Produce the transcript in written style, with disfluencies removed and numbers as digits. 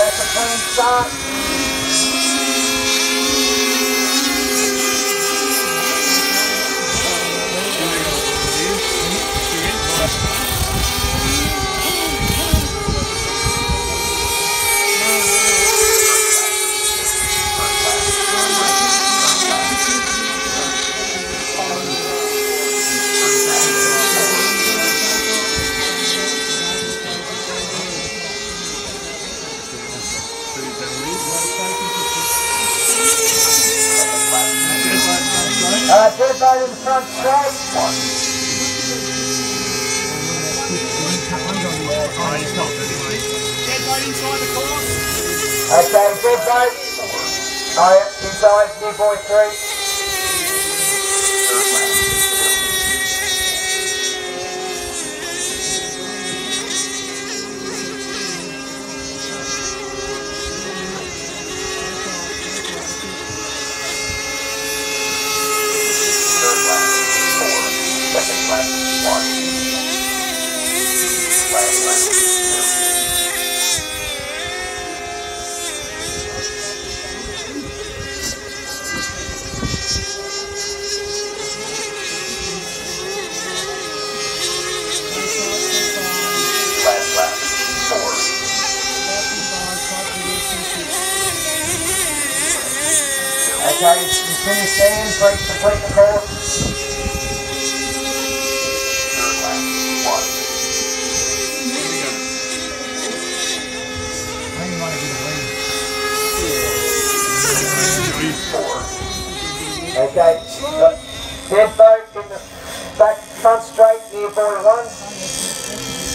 that's a clean start. Dead boat in the front straight. Dead boat inside the course. Okay, dead boat. Oh, yeah, inside, new boy 3. Okay, you finish in, please complete the course. Okay, dead boat in the back front straight, near boy 1.